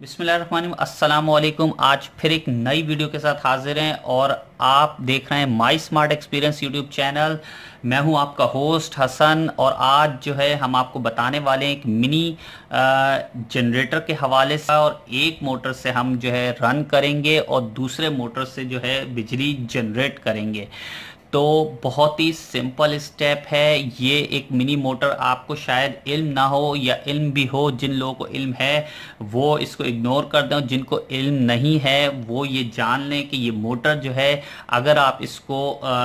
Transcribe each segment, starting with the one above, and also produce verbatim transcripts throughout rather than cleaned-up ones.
बिस्मिल्लाहिर्रहमानिर्रहीम, अस्सलाम वालेकुम। आज फिर एक नई वीडियो के साथ हाजिर हैं और आप देख रहे हैं My Smart Experience YouTube channel. मैं हूं आपका होस्ट हसन और आज जो है हम आपको बताने वाले हैं एक मिनी जनरेटर के हवाले से। और एक मोटर से हम जो है रन करेंगे और दूसरे मोटर से जो है बिजली जनरेट करेंगे। तो बहुत ही सिंपल स्टेप है ये। एक मिनी मोटर, आपको शायद इल्म ना हो या इल्म भी हो, जिन लोगों को इल्म है वो इसको इग्नोर कर दें, जिनको इल्म नहीं है वो ये जान लें कि ये मोटर जो है अगर आप इसको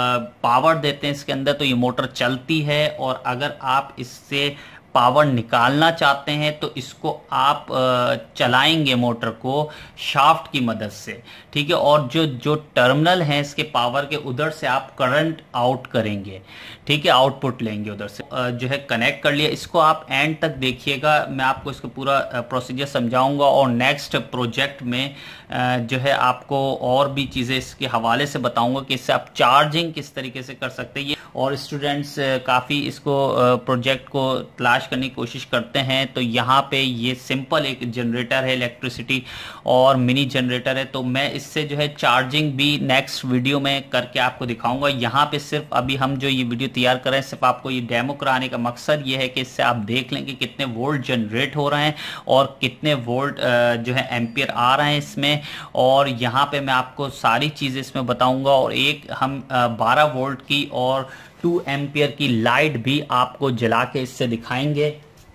पावर देते हैं इसके अंदर तो ये मोटर चलती है, और अगर आप इससे पावर निकालना चाहते हैं तो इसको आप चलाएंगे मोटर को शाफ्ट की मदद से, ठीक है। और जो जो टर्मिनल हैं इसके पावर के, उधर से आप करंट आउट करेंगे, ठीक है, आउटपुट लेंगे उधर से। जो है कनेक्ट कर लिया, इसको आप एंड तक देखिएगा, मैं आपको इसको पूरा प्रोसीजर समझाऊंगा और नेक्स्ट प्रोजेक्ट में जो है आपको और भी चीज़ें इसके हवाले से बताऊंगा कि इससे आप चार्जिंग किस तरीके से कर सकते हैं। और स्टूडेंट्स काफ़ी इसको प्रोजेक्ट को तलाश करने की कोशिश करते हैं। तो यहाँ पे ये सिंपल एक जनरेटर है, इलेक्ट्रिसिटी और मिनी जनरेटर है। तो मैं इससे जो है चार्जिंग भी नेक्स्ट वीडियो में करके आपको दिखाऊंगा। यहाँ पे सिर्फ अभी हम जो ये वीडियो तैयार कर रहे हैं, सिर्फ आपको ये डेमो कराने का मकसद ये है कि इससे आप देख लें कि कितने वोल्ट जनरेट हो रहे हैं और कितने वोल्ट जो है एम्पियर आ रहे हैं इसमें। और यहाँ पे मैं आपको सारी चीज़ें इसमें बताऊंगा। और एक हम बारह वोल्ट की और टू एम्पियर की लाइट भी आपको जला के इससे दिखाएंगे।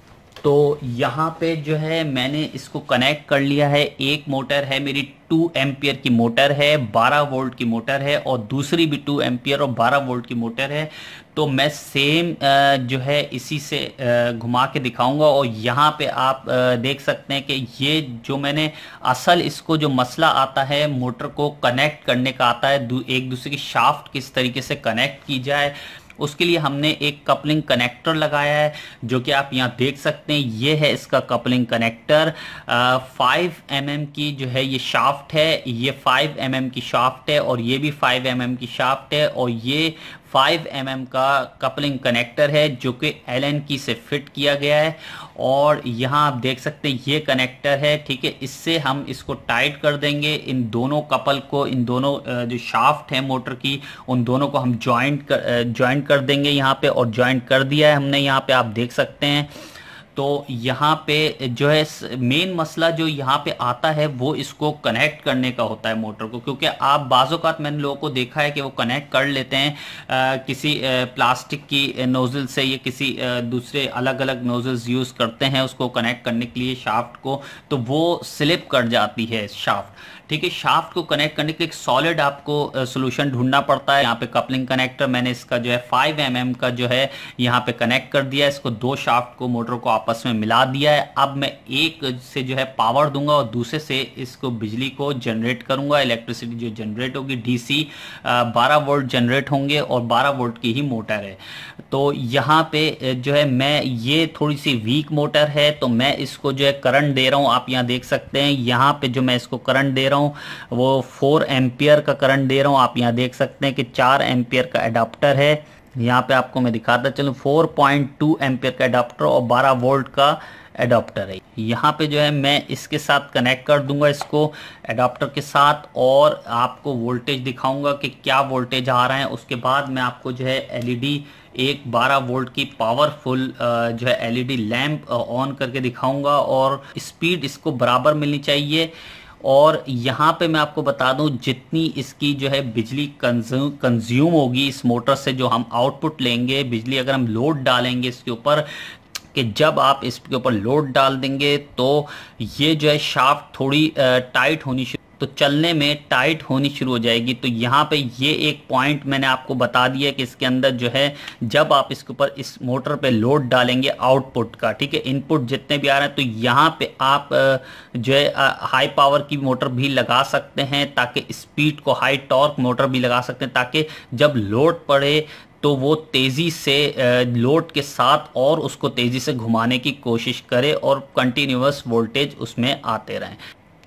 तो यहाँ पे जो है मैंने इसको कनेक्ट कर लिया है। एक मोटर है मेरी टू एम्पियर की मोटर है, बारह वोल्ट की मोटर है, और दूसरी भी टू एम्पियर और बारह वोल्ट की मोटर है। तो मैं सेम जो है इसी से घुमा के दिखाऊंगा। और यहाँ पे आप देख सकते हैं कि ये जो मैंने असल इसको जो मसला आता है मोटर को कनेक्ट करने का आता है, एक दूसरे की शाफ्ट किस तरीके से कनेक्ट की जाए, उसके लिए हमने एक कपलिंग कनेक्टर लगाया है जो कि आप यहाँ देख सकते हैं। ये है इसका coupling connector. Five M M की जो है ये शाफ्ट है, ये फाइव एम एम की शाफ्ट है और ये भी फाइव एम एम की शाफ्ट है। और ये फाइव एम एम का कपलिंग कनेक्टर है जो कि एल एन की से फिट किया गया है। और यहाँ आप देख सकते हैं ये कनेक्टर है, ठीक है। इससे हम इसको टाइट कर देंगे, इन दोनों कपल को, इन दोनों जो शाफ्ट है मोटर की, उन दोनों को हम जॉइंट कर जॉइंट कर देंगे यहाँ पे। और जॉइंट कर दिया है हमने, यहाँ पे आप देख सकते हैं। तो यहाँ पे जो है मेन मसला जो यहाँ पे आता है वो इसको कनेक्ट करने का होता है मोटर को, क्योंकि आप बाज़-औक़ात मैंने लोगों को देखा है कि वो कनेक्ट कर लेते हैं आ, किसी आ, प्लास्टिक की नोज़ल से या किसी आ, दूसरे अलग अलग नोज़ल्स यूज़ करते हैं उसको कनेक्ट करने के लिए शाफ्ट को, तो वो स्लिप कर जाती है शाफ्ट, ठीक है। शाफ्ट को कनेक्ट करने के लिए एक सॉलिड आपको सोल्यूशन ढूंढना पड़ता है। यहाँ पे कपलिंग कनेक्टर मैंने इसका जो है फाइव एम एम का जो है यहाँ पे कनेक्ट कर दिया है, इसको दो शाफ्ट को मोटर को आपस में मिला दिया है। अब मैं एक से जो है पावर दूंगा और दूसरे से इसको बिजली को जनरेट करूंगा। इलेक्ट्रिसिटी जो जनरेट होगी डीसी बारह वोल्ट जनरेट होंगे और बारह वोल्ट की ही मोटर है। तो यहाँ पे जो है मैं, ये थोड़ी सी वीक मोटर है तो मैं इसको जो है करंट दे रहा हूँ। आप यहाँ देख सकते हैं, यहाँ पे जो मैं इसको करंट दे रहा हूँ वो फोर एम्पियर का करंट दे रहा हूँ। आप यहाँ देख सकते हैं कि चार एम्पियर का एडाप्टर है। यहाँ पे आपको मैं दिखाता चलूँ, फोर पॉइंट टू एम्पियर का एडाप्टर और बारह वोल्ट का एडाप्टर है। यहाँ पे जो है मैं इसके साथ कनेक्ट कर दूंगा इसको एडाप्टर के साथ, और आपको वोल्टेज दिखाऊंगा कि क्या वोल्टेज आ रहा है। उसके बाद मैं आपको जो है एलईडी, एक बारह वोल्ट की पावरफुल जो है एलईडी लैंप ऑन करके दिखाऊंगा। और स्पीड इसको बराबर मिलनी चाहिए। और यहाँ पे मैं आपको बता दूं, जितनी इसकी जो है बिजली कंज्यूम कंज्यूम होगी इस मोटर से, जो हम आउटपुट लेंगे बिजली, अगर हम लोड डालेंगे इसके ऊपर, कि जब आप इसके ऊपर लोड डाल देंगे तो ये जो है शाफ्ट थोड़ी टाइट होनी शुरू, तो चलने में टाइट होनी शुरू हो जाएगी। तो यहाँ पे ये एक पॉइंट मैंने आपको बता दिया कि इसके अंदर जो है जब आप इसके ऊपर इस मोटर पे लोड डालेंगे आउटपुट का, ठीक है, इनपुट जितने भी आ रहे हैं, तो यहाँ पे आप जो है हाई पावर की मोटर भी लगा सकते हैं, ताकि स्पीड को, हाई टॉर्क मोटर भी लगा सकते हैं, ताकि जब लोड पड़े तो वो तेज़ी से लोड के साथ और उसको तेज़ी से घुमाने की कोशिश करे और कंटिन्यूअस वोल्टेज उसमें आते रहें।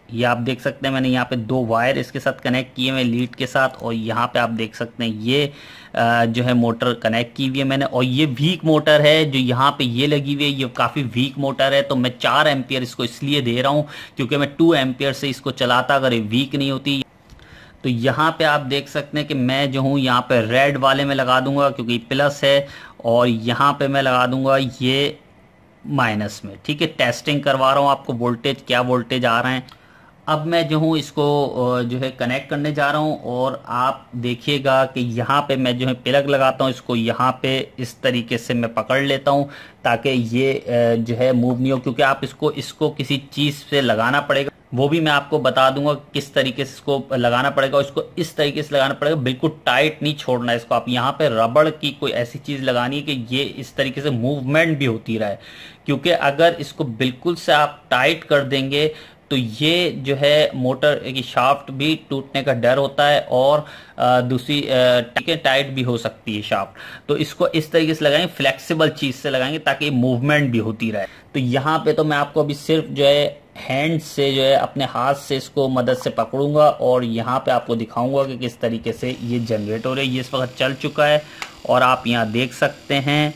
ये आप देख सकते हैं मैंने यहाँ पे दो वायर इसके साथ कनेक्ट किए हुए लीड के साथ, और यहाँ पे आप देख सकते हैं ये आ, जो है मोटर कनेक्ट की हुई है मैंने। और ये वीक मोटर है जो यहाँ पे ये लगी हुई है, ये काफ़ी वीक मोटर है। तो मैं चार एम्पियर इसको इसलिए दे रहा हूँ क्योंकि मैं टू एम्पियर से इसको चलाता अगर ये वीक नहीं होती। तो यहाँ पे आप देख सकते हैं कि मैं जो हूँ यहाँ पे रेड वाले में लगा दूंगा क्योंकि प्लस है, और यहाँ पे मैं लगा दूंगा ये माइनस में। ठीक है, टेस्टिंग करवा रहा हूँ आपको वोल्टेज, क्या वोल्टेज आ रहे हैं। अब मैं जो हूँ इसको जो है कनेक्ट करने जा रहा हूँ, और आप देखिएगा कि यहाँ पे मैं जो है प्लग लगाता हूँ इसको, यहाँ पे इस तरीके से मैं पकड़ लेता हूँ ताकि ये जो है मूव नहीं हो, क्योंकि आप इसको इसको किसी चीज़ से लगाना पड़ेगा, वो भी मैं आपको बता दूंगा किस तरीके से इसको लगाना पड़ेगा। इसको इस तरीके से लगाना पड़ेगा, बिल्कुल टाइट नहीं छोड़ना है इसको। आप यहाँ पे रबड़ की कोई ऐसी चीज़ लगानी है कि ये इस तरीके से मूवमेंट भी होती रहे, क्योंकि अगर इसको बिल्कुल से आप टाइट कर देंगे तो ये जो है मोटर की शाफ्ट भी टूटने का डर होता है, और दूसरी ठीक है टाइट भी हो सकती है शाफ्ट। तो इसको इस तरीके से लगाएंगे, फ्लेक्सिबल चीज़ से लगाएंगे ताकि मूवमेंट भी होती रहे। तो यहाँ पे तो मैं आपको अभी सिर्फ जो है हैंड से जो है अपने हाथ से इसको मदद से पकड़ूंगा, और यहाँ पे आपको दिखाऊंगा कि किस तरीके से ये जनरेट हो रहा है। ये इस वक्त चल चुका है और आप यहाँ देख सकते हैं,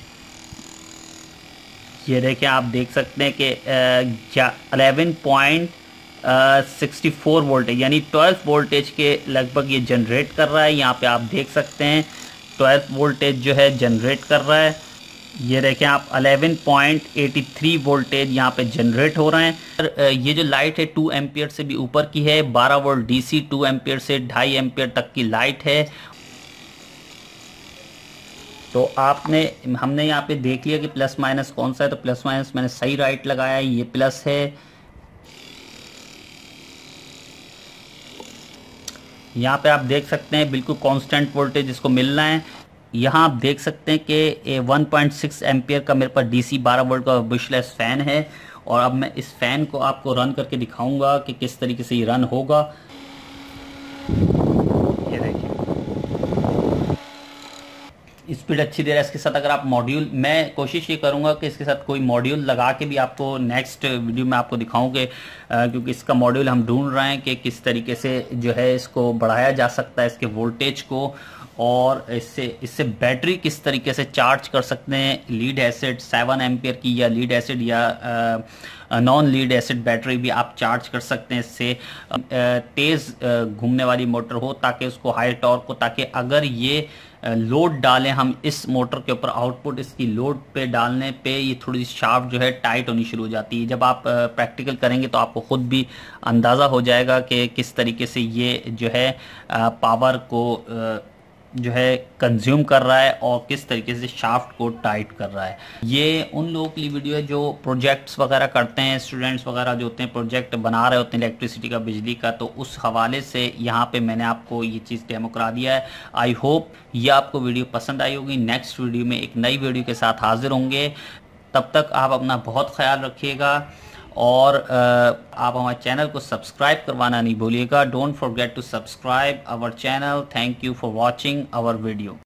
ये देखें आप देख सकते हैं कि eleven point sixty four voltage यानी ट्वेल्व वोल्टेज के लगभग ये जनरेट कर रहा है। यहाँ पे आप देख सकते हैं ट्वेल्व वोल्टेज जो है जनरेट कर रहा है। ये देखें आप eleven point eighty three voltage यहाँ पे जनरेट हो रहे हैं। ये जो लाइट है टू एम्पियर से भी ऊपर की है, बारह वोल्ट डीसी, टू एम्पियर से ढाई एम्पियर तक की लाइट है। तो आपने हमने यहाँ पे देख लिया कि प्लस माइनस कौन सा है, तो प्लस माइनस मैंने सही राइट लगाया है, ये प्लस है। यहाँ पे आप देख सकते हैं बिल्कुल कांस्टेंट वोल्टेज इसको मिलना है। यहाँ आप देख सकते हैं कि वन पॉइंट सिक्स एम्पियर का मेरे पास डीसी बारह वोल्ट का बुशलेस फ़ैन है, और अब मैं इस फ़ैन को आपको रन करके दिखाऊंगा कि किस तरीके से ये रन होगा। ये देखिए स्पीड अच्छी दे रहा है इसके साथ। अगर आप मॉड्यूल, मैं कोशिश ये करूंगा कि इसके साथ कोई मॉड्यूल लगा के भी आपको नेक्स्ट वीडियो में आपको दिखाऊं कि क्योंकि इसका मॉड्यूल हम ढूंढ रहे हैं कि किस तरीके से जो है इसको बढ़ाया जा सकता है इसके वोल्टेज को, और इससे इससे बैटरी किस तरीके से चार्ज कर सकते हैं। लीड एसिड सेवन एम्पियर की या लीड एसिड या नॉन लीड एसिड बैटरी भी आप चार्ज कर सकते हैं इससे। तेज़ घूमने वाली मोटर हो ताकि उसको हाई टॉर्क हो, ताकि अगर ये लोड डालें हम इस मोटर के ऊपर, आउटपुट इसकी लोड पे डालने पे ये थोड़ी सी शाफ्ट जो है टाइट होनी शुरू हो जाती है। जब आप प्रैक्टिकल करेंगे तो आपको ख़ुद भी अंदाज़ा हो जाएगा कि किस तरीके से ये जो है पावर को जो है कंज्यूम कर रहा है और किस तरीके से शाफ्ट को टाइट कर रहा है। ये उन लोगों के लिए वीडियो है जो प्रोजेक्ट्स वगैरह करते हैं, स्टूडेंट्स वगैरह जो होते हैं प्रोजेक्ट बना रहे होते हैं इलेक्ट्रिसिटी का, बिजली का, तो उस हवाले से यहाँ पे मैंने आपको ये चीज़ डेमो करा दिया है। आई होप ये आपको वीडियो पसंद आई होगी। नेक्स्ट वीडियो में एक नई वीडियो के साथ हाजिर होंगे। तब तक आप अपना बहुत ख्याल रखिएगा, और आप हमारे चैनल को सब्सक्राइब करवाना नहीं भूलिएगा। Don't forget to subscribe our channel. Thank you for watching our video.